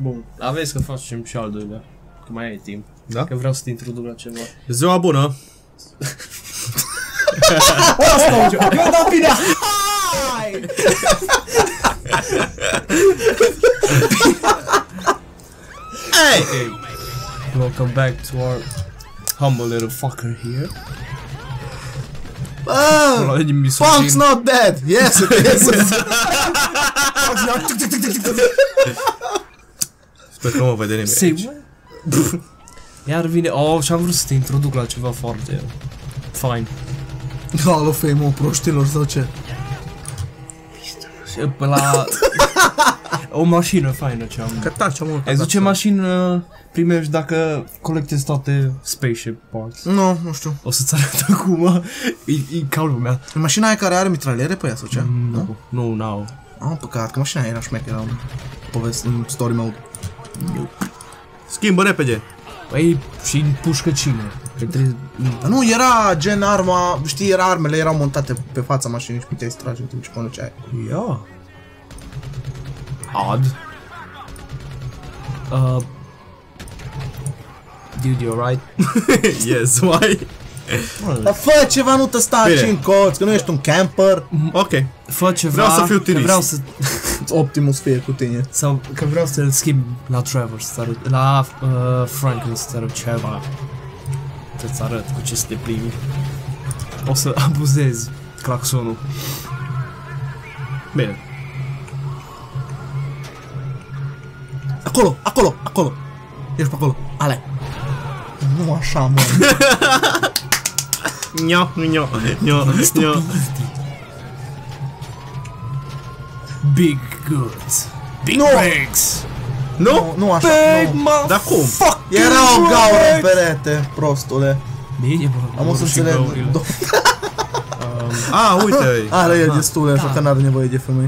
Bun, aveți că facem și al doilea, că mai ai timp. Da? Că vreau să te introduc la ceva. Ziua bună! O, asta eu dau bine! Hai! Hey! Okay. Welcome back to our humble little fucker here. Punk's not dead! Yes, it is! Sper că nu mă vede nimeni Say aici. what? Iar vine, și-am vrut să te introduc la ceva foarte fain. Hall of Fame-ul proștilor sau ce? La o mașină faină ce am. Că taci, mă. Ai zis ce mașină primești dacă colectezi toate spaceship parts? Nu, nu știu. O să-ți arăt acum, e ca lumea. E mașina aia care are mitraliere pe ea sau ce? Nu, n-au. Am păcat, că mașina aia era șmecheră în poveste, în story mode. Schimbă repede. Păi și în pușcăcine. Că trebuie... Dar nu, era gen arma, știi, era armele, erau montate pe fața mașinii și puteai să tragi în timp ce conduceai. Ia. Odd. Dude, you're right. Yes, why? Dar fă ceva, nu te sta aici în colț, că nu ești un camper. Ok. Fă ceva. Vreau să fiu utilist. Vreau să... Optimus fie cu tine. Sau că vreau să-l schimb la Trevor, să arăt, la Franklin să arăt ceva. Să-ți arăt cu ce să te plimbi. O să abuzez claxonul. Bine. Acolo, acolo, acolo. Ești pe acolo. Ale. Nu așa, mă. Nio. Big goods. Big Nu! bags. Nu? Nu așa, Big nu. Dar cum? Era o gaură în perete, prostule. Bine, bă. Am o să înțeleg. Uite. Are el destule, așa că n-are nevoie de femei.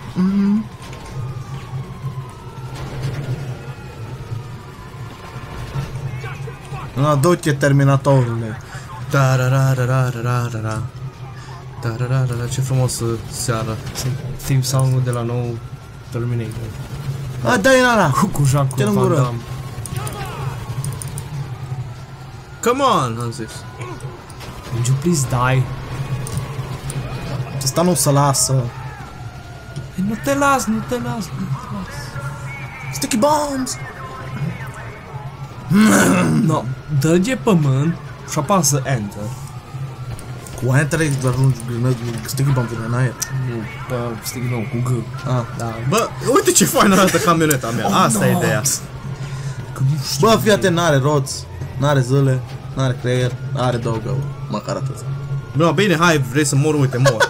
Na, du-te, Terminatorule. Tarararararara. Tarararara, ce frumos seara. Theme song-ul de la nou Terminator. A, dai în ala. Cu Jean-Claude Ce-l Van gură? Damme. Come on, am zis. Would you please die? Ăsta nu se lasă. Nu te las, nu te las. Sticky bombs! No, dă de pământ și apasă Enter. Cu enter ajungi sticky bombs în aer. Nu, pe stick nou, cu G. Ah. Da. Bă, uite ce fain arată camioneta mea. Asta e ideea. Bă, fii atent, n-are roți, n-are zâle, n-are creier, are două găuri. Măcar atât. Bă, bine, hai, vrei să mor, uite, mor.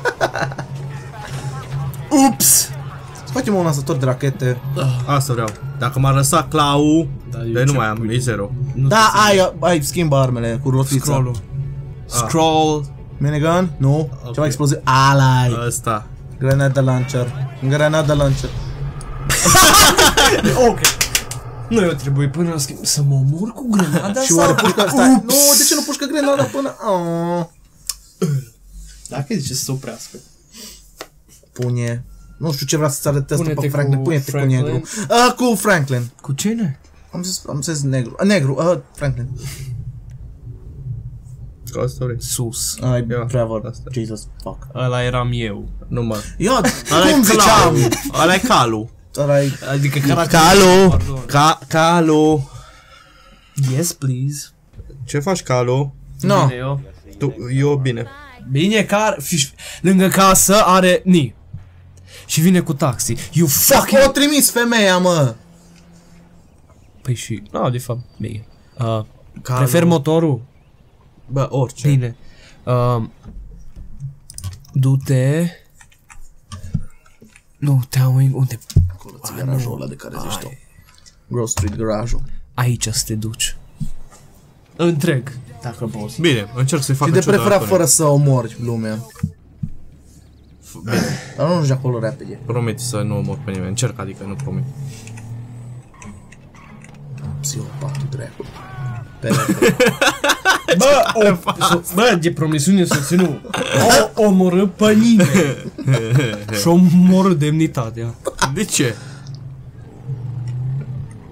Ups! Să facem un lansător de rachete. Asta vreau. Dacă m-ar lăsa Clau, de nu mai am, e zero. Da, ai schimbă armele cu rotița. Scroll-ul. Scroll. Minigun? Nu. Ok. Ceva exploziv. Alai. Ăsta. Grenade launcher. Grenade launcher. Ok. Nu eu trebuie până la schimb să mă omor cu grenada Și sau... oare pușcă... Stai. Nu, de ce nu pușcă grenada până... Dacă zice să se oprească. Pune. Nu știu ce vrea să-ți arăte asta Pune-te pe Franklin. cu Pune-te cu Franklin. negru. Cu Franklin. Cu cine? Am zis negru. Negru, Franklin. Ca story. Sus. Ai, Ia, Trevor. asta. Jesus, fuck. Ăla eram eu. Nu mă. Ia, Ăla cum e ziceam? Clau. Ăla e Calu. Ăla-i... Adică caracterul. Calu. Pardon. Calu. Yes, please. Ce faci, Calu? No. Bine, eu. Eu bine. Bine, lângă casă are ni. Și vine cu taxi. You fucking... O trimis femeia, mă. Păi și... No, de fapt, bine. Prefer motorul. Bă, orice. Bine. Du-te... Nu, Towing, unde? Acolo ți garajul ăla de care zici tu. Grove Street garajul. Aici să te duci. Întreg, dacă poți. Bine, încerc să-i fac Și de preferat fără să omori lumea. Bine, Dar nu ajungi acolo repede. promit să nu omor pe nimeni. Încerc, adică nu promit. Psihopatul dracu. Bă, de promisiune să ținu. O omorâ pe nimeni. Și omorâ demnitatea. De ce?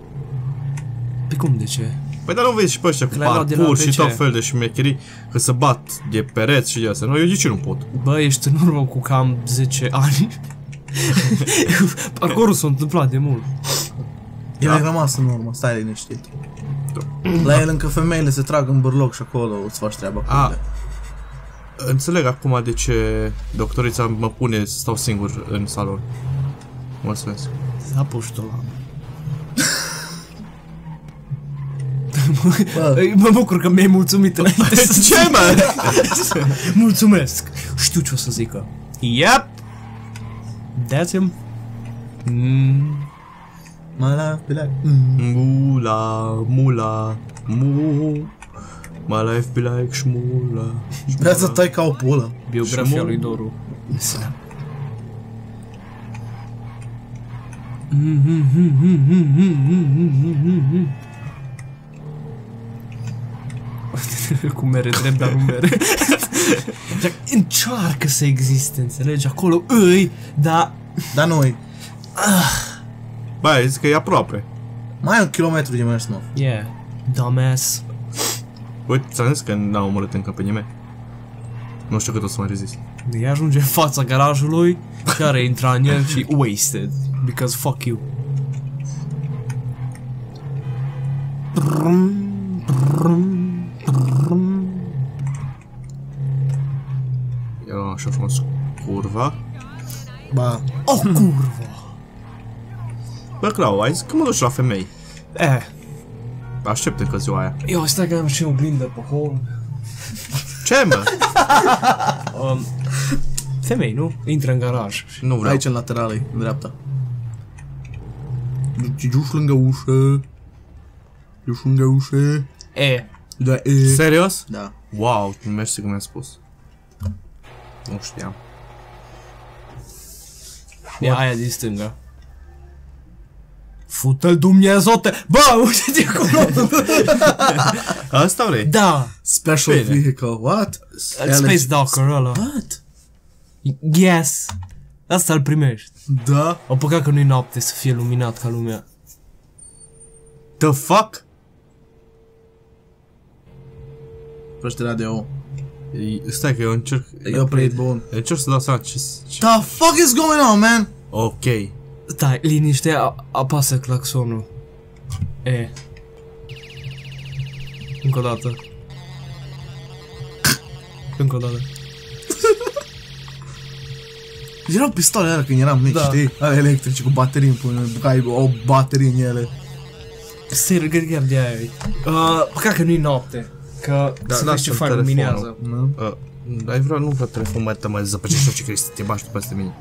Cum, de ce? Păi dar nu vezi și pe ăștia cu Le-ai luat de la parcurs și PC. tot fel de șmecherii, că se bat de pereți și de astea. Nu, eu de ce nu pot? Bă, ești în urmă cu cam 10 ani. Parcursul s-a întâmplat de mult. El a rămas în urmă, stai liniștit. La el încă femeile se trag în bârloc și acolo îți faci treaba cu ele. Înțeleg acum de ce doctorița mă pune să stau singur în salon. Mulțumesc. S-a puștul la... Mă bucur că mi-ai mulțumit înainte să Ce, mă? Mulțumesc! Știu ce o să zică. Yep! That's him. My life be like... Mula, mula, mu. My life be like șmula. Viața ta e ca o pulă. Biografia lui Doru. Cu mere drept, dar nu mere. Încearcă să existe, înțelegi? Acolo îi, dar... Dar noi. Băi, zic că e aproape. Mai ai 1 kilometru de mers, mă. Yeah, dumbass. Uite, ți-am zis că n-am omorât încă pe nimeni. Nu știu cât o să mai rezist. Îi ajunge în fața garajului, care intra în el și wasted. Because fuck you. Eu așa frumos curva. Ba. O curvă! Bă, Clau, ai zis că mă duci la femei. Aștept încă ziua aia. Eu stai că am și oglindă pe acolo. Ce, mă? Femei, nu? Intră în garaj. Nu vreau. Aici în laterală, în dreapta. Duci lângă ușă. Duci lângă ușă. Da, Serios? Da. Wow, mersi că mi-a spus. Nu știam. E aia din stânga. Fute-l Dumnezeute! Bă, uite-te acolo! Asta vrei? Da! Special Bine. vehicle, what? Space Docker ăla. What? Yes! Asta îl primești. Da. O păcat că nu-i noapte să fie luminat ca lumea. The fuck? Proște radio. Stai că eu încerc... Eu play bun. Încerc să dau seama ce... The fuck is going on, man? Ok. Stai, liniște, apasă claxonul. Încă o dată. Încă o dată. Erau pistoale alea când eram mici, Da. știi? Alea electrice cu baterii în până, ai o baterie în ele. Serios, chiar de aia e. Păcat că nu-i noapte. Că să vezi ce lasă-mi fain luminează. Nu? Ai vrea, nu vreau telefon mai mai zăpăcești orice crezi să te bași tu peste mine.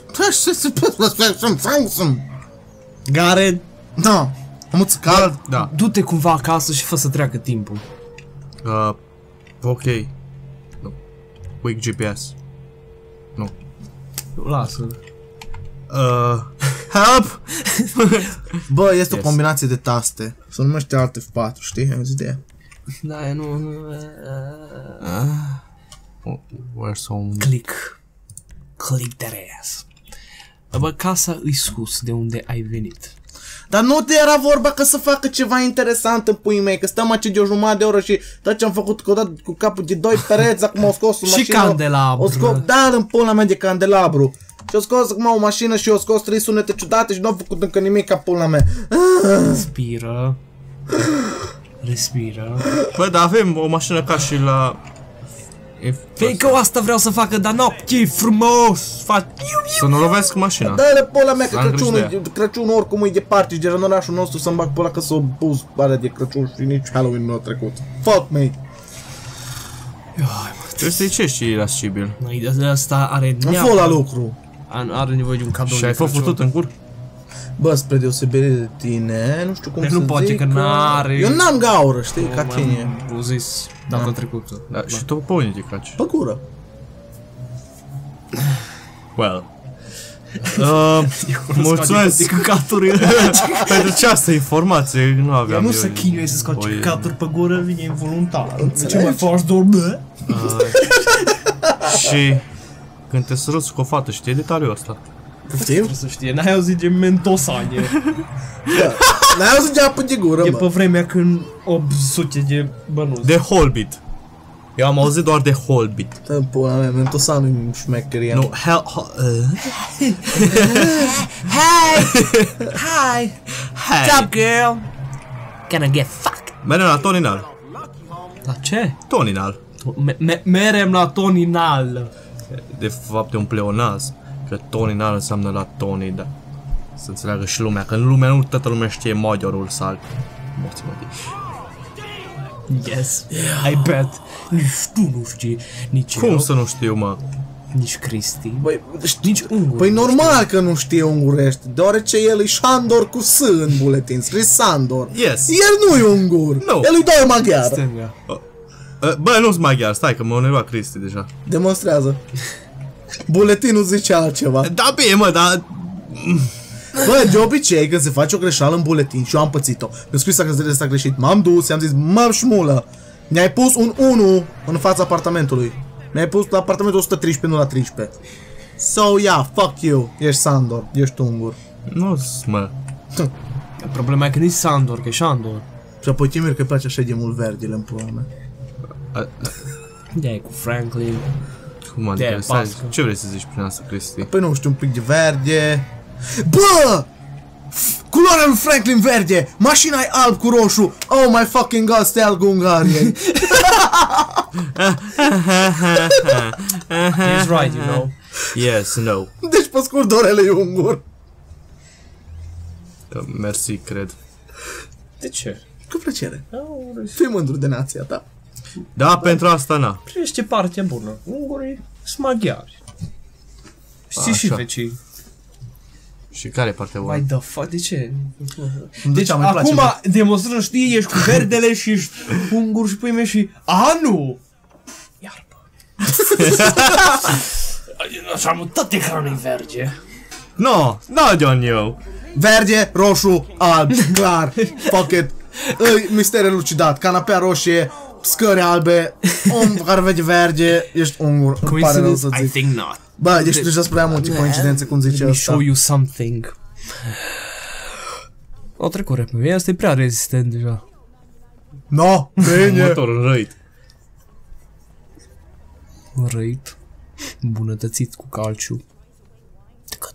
Gare, Da. Am cald. Da. du-te cumva acasă și fă să treacă timpul. Ok. Nu. Quick GPS. Nu. Lasă. Help! Bă, este o Yes. combinație de taste. Se numește Alt F4, știi? Ai auzit de ea? Da, nu... Where's some... Click. Click that ass. Bă, casa îi sus de unde ai venit. Dar nu te era vorba că să facă ceva interesant în puii mei, că stăm aici de o jumătate de oră și tot ce am făcut cu capul de 2 pereți, acum au scos o Și mașină. candelabru. O scos, da, în pula mea de candelabru. Și au scos acum o mașină și au scos 3 sunete ciudate și nu au făcut încă nimic ca pula mea. Respiră. Respiră. Bă, dar avem o mașină ca și la... Fie că asta vreau să facă, dar noapte frumos. Fac... Să nu lovesc mașina. Dă-le pula mea că Am grijă Crăciunul oricum e departe și de orașul nostru să-mi bag pula că s-o pus alea de Crăciun și nici Halloween nu a trecut. Fuck me. Trebuie să-i cești și irascibil. De asta are Am fost la lucru. Are nevoie de un cadou. Și ai fost putut în cur? Bă, spre deosebire de tine, nu știu cum Deci să nu poate zic că n-are- Eu n-am gaură, știi, ca tine. Am zis data trecută. Da, și tu pe unde te caci? Pe gură. Well. Mulțumesc pentru această informație, nu aveam Nu eu se chinuie să scoate o- caturi pe gură, vine involuntar. Înțelegi? Ce mai faci, dormă? Și când te săruți cu o fată, știi detaliul ăsta? Știu? Trebuie să știe, n-ai auzit de Mentosanie. Da. N-ai auzit de apă de gură, E mă. pe vremea când 800 de bănuți. De Holbit. Eu am auzit doar de Holbit. Dă pula mea, Mentosanul e șmecheria. Nu, Hi! Hi! What's up, girl? Can I get fucked? merem la toninal. La ce? Toninal. Merem la toninal. De fapt e un pleonaz. Că toninal înseamnă la Tony, da. Să înțeleagă și lumea, că în lumea nu toată lumea știe maghiarul sal. Morți-mă de. Yes, I bet. Nici tu nu știi, nici Cum eu, să nu știu, mă? nici Cristi, Băi, nici ungur. păi normal că nu știe ungurește, deoarece el e Sandor cu S în buletin, scris Sandor. Yes. El nu e ungur, Nu. el e doar maghiar. Stânga. Bă, nu-s maghiar, stai că mă enerva Cristi deja. Demonstrează. Buletinul zice altceva. Da, bine, mă, dar... Bă, de obicei, când se face o greșeală în buletin și eu am pățit-o, mi-a scris că s-a greșit, m-am dus, i-am zis, mă șmulă, mi-ai pus un 1 în fața apartamentului. Mi-ai pus la apartamentul 113, nu la 13. So, yeah, fuck you, ești Sandor, ești ungur. Nu-s, mă. Problema e că nu-i Sandor, că e Sandor. Și apoi te mir că îi place așa de mult verdele în pula mea. De-aia cu Franklin. Cum adică? De-aia Stai, pască. ce vrei să zici prin asta, Cristi? Păi nu știu, un pic de verde. Bă! Culoarea lui Franklin verde! Mașina e alb cu roșu! Oh my fucking god, stealth Ungariei! He's right, you know. Yes, no. Deci pe scurt, Dorele e ungur. Mersi, cred. De ce? Cu plăcere. Fii mândru de nația ta. Da, pentru asta, na. Privește partea bună. Ungurii sunt maghiari. Știi și Așa. vecii. Și care e partea bună? Why the fuck? De ce? Deci Acum demonstrăm, știi, ești cu verdele și ești ungur și pui mei și... A, nu! Iarbă. Așa am tot ecranul verge. No, John, eu. Verde, roșu, alb, clar. Fuck it. Mister elucidat. Canapea roșie, scări albe, om care vede verde, ești ungur. Îmi pare rău să I zic. think not. Bă, deci deja prea multe coincidențe, cum zice Let me show ăsta. you something. O trecut repede, asta e prea rezistent deja. No, bine. Motorul răit. Răit. Bunătățit cu calciu. Tăcă.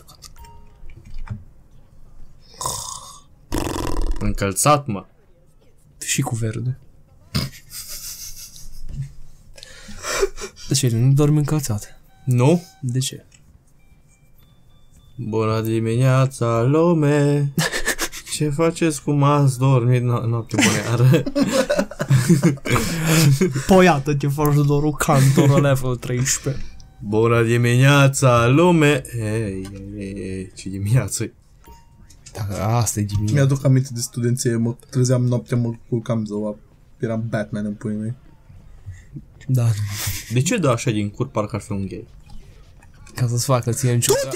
Încălțat, mă. Și cu verde. De ce? Nu dormi încălțat. Nu? De ce? Bună dimineața, lume. Ce faceți cum ați dormit? Noapte bună. Păi iată ce faci dorul cantor level 13. Bună dimineața, lume. Ei, ce dimineață. Dacă asta e dimineața. Mi-aduc aminte de studenție, mă trezeam noaptea, mă culcam ziua. Eram Batman în puii mei. Da. De ce dă așa din cur parcă ar fi un gay? Ca să-ți facă ție în ciucă.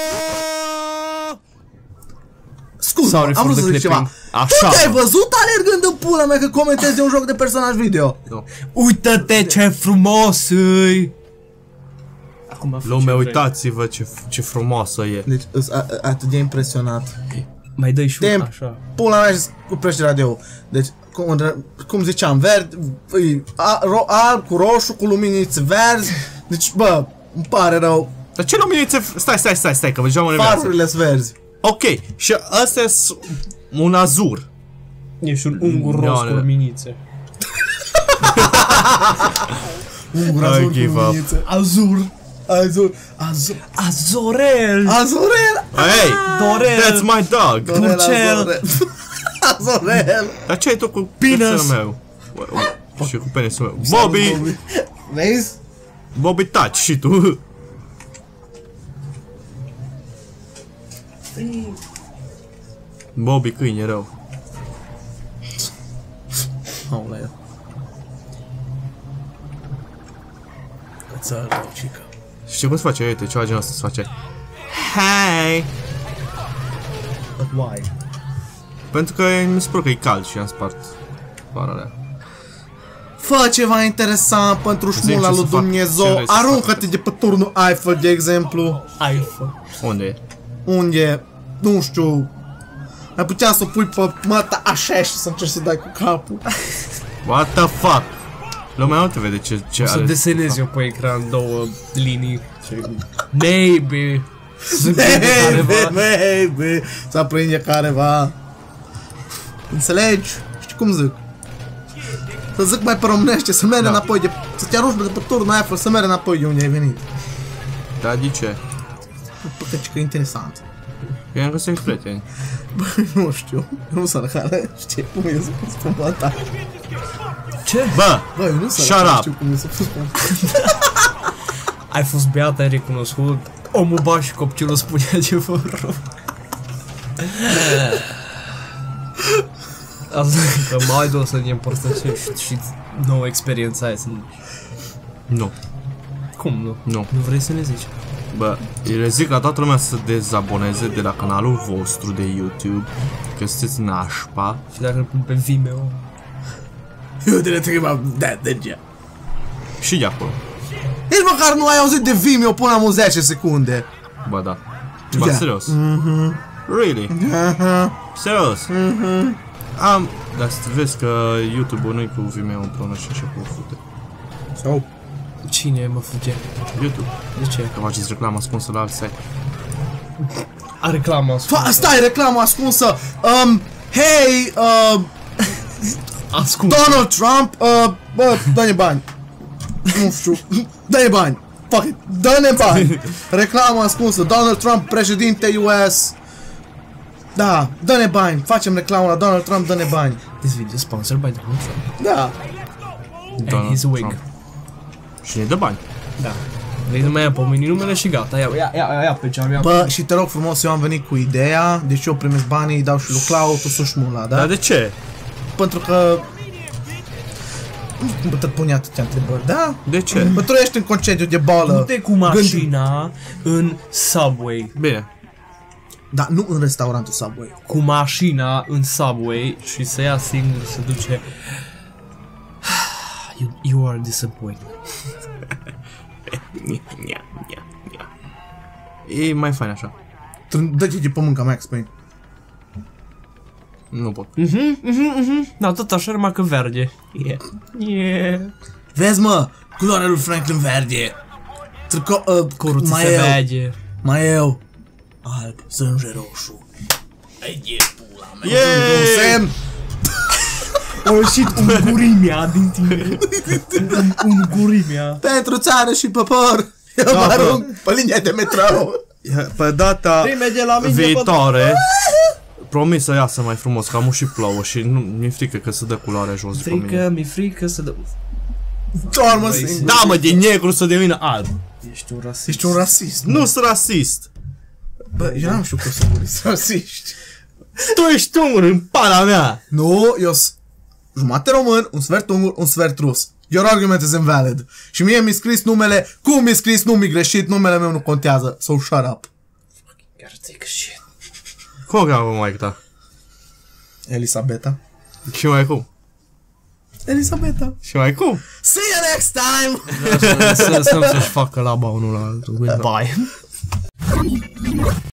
Scuze, Sorry am for vrut să the zic ceva. clipping. Tu Așa. te-ai văzut alergând în pula mea că comentezi de un joc de personaj video? Nu. Uită-te ce frumos îi! Acum Lume, uitați-vă ce frumoasă e. Deci, atât de impresionat. Mai dai și De un așa. pula mea și oprește radio. Deci, cum ziceam, verde, alb cu roșu, cu luminiți verzi. Deci, bă, îmi pare rău. Dar ce luminițe... Stai, că deja mă nervează. Farurile sunt verzi. Ok, și ăsta e un azur. Ești un ungur roz cu luminițe. Ungur I azur cu give up. luminițe. Azur. Azur. Azorel. Azorel. Hey, Dorel. that's my dog. Dorel, Turcel. Azorel. Azorel. Dar ce ai tu cu Penis. penisul meu? Și cu penisul meu. Bobby! Vezi? Bobby, taci și tu. Bobby, câine rău. Aoleu. Țără, cică. Știi cum se face? Uite, ceva genul ăsta se face. Hey! But why? Pentru că mi se pare că e cald și am spart bara alea. Fă ceva interesant pentru șmula ce lui să fac, Dumnezeu. ce vrei să Aruncă-te de pe turnul Eiffel, de exemplu. iPhone. Unde e? Unde, nu știu, ai putea să o pui pe măta așa și să încerci să dai cu capul. What the fuck? Lumea nu te vede ce O să are. desenez eu pe ecran două linii. Maybe. Să prinde careva. Maybe, să prinde careva. Înțelegi? Știi cum zic? Să zic mai pe românește, să mergi înapoi, să te arunci de pe turnul Eiffel, să mergi înapoi de unde ai venit. Da, de ce? Păcăci că e interesant. Eu am găsit prieteni. Bă, nu știu, nu sunt care știe cum e să pus pe măta. Ce? Bă! Bă, eu nu sunt Shut care up. știu cum e să pus pe măta. Ai fost beat, ai recunoscut. Omul ba și copilul spunea adevărul. Asta că mai doar să ne împărtășești și nouă experiența aia. Nu. Cum nu? Nu. Nu vrei să ne zici? Bă, le zic la toată lumea să se dezaboneze de la canalul vostru de YouTube, că sunteți nașpa. Și dacă îl pun pe Vimeo. Eu te trebuie de ce. Și de acolo. Nici măcar nu ai auzit de Vimeo până am 10 secunde. Bă, da. Bă, Da. serios. Really? Serios. Am... Dar să vezi că YouTube-ul nu-i cu Vimeo împreună și așa cu fute. Sau? Cine mă fuge? YouTube. De ce? Că faceți reclamă ascunsă la alt site. A reclamă Stai, reclamă ascunsă! Hei, ascuns. Donald Trump, bă, dă-ne bani. Nu știu, dă-ne bani. Fuck it, dă-ne bani. Reclamă ascunsă, Donald Trump, președinte US. Da, dă-ne bani, facem reclamă la Donald Trump, dă-ne bani. This video is sponsored by Donald Trump. Da. And his wig. Trump. Și ne dă bani. Da. Vrei numai ia pomeni numele și gata. Ia pe geam, ia. Bă, și te rog frumos, eu am venit cu ideea, deci eu primesc banii, îi dau și lui Clau, tu suși mula, da? Dar de ce? Pentru că... Nu știu cum te pune atâtea întrebări, da? De ce? Bă, tu ești în concediu de boală. Du-te cu mașina în Subway. Bine. Da, nu în restaurantul Subway. Cu mașina în Subway și să ia singur să duce. You are disappointed. E mai fain așa. Dă-te de pe mânca, Max Payne. Nu pot. Da, tot așa numai că verde. Yeah. Vezi, mă, culoarea lui Franklin verde. Curuță mai se eu, vede. mai eu. Alb, sânge roșu. Ai e pula mea. Yay! Un semn. A ieșit ungurimea din tine. Ungurimea. Pentru țară și popor. Eu mă arunc pe linia de metrou. Pe data Prime de la mine, viitoare promis să iasă mai frumos, că am și plouă și nu mi-e frică că se dă culoarea jos după mine. Frică, mi-e frică să dă... Doarmă singur. Da, mă, din negru să devină alb. Ești un rasist. Ești un rasist. Nu sunt rasist. Bă, eu n-am știut că sunt unii rasiști. Tu ești ungur în pana mea. Nu, eu sunt jumate român, un sfert ungur, un sfert rus. Your argument is invalid. Și mie mi-a scris numele, cum mi-a scris, nu mi greșit, numele meu nu contează. So shut up. Chiar take shit. Cum cheamă maică ta? Elisabeta. Și mai cum? Elisabeta. Și mai cum? See you next time! Să-și facă laba unul la altul. Goodbye.